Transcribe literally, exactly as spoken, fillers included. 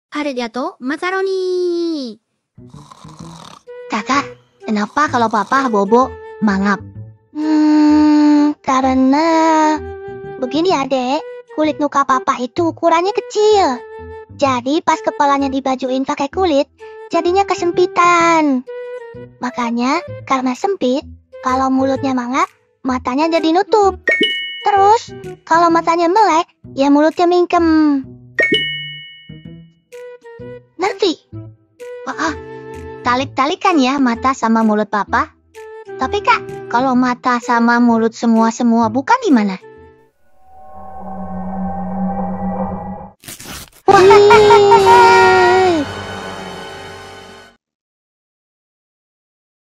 Arigato, macaroni. Kakak, kenapa kalau papa bobo mangap? Hmm, karena begini adek, kulit muka papa itu ukurannya kecil. Jadi pas kepalanya dibajuin pakai kulit, jadinya kesempitan. Makanya karena sempit, kalau mulutnya mangap, matanya jadi nutup. Terus kalau matanya melek, ya mulutnya mingkem. Nanti, wah, talik-talikan ya mata sama mulut papa. Tapi kak, kalau mata sama mulut semua-semua bukan gimana? Wah,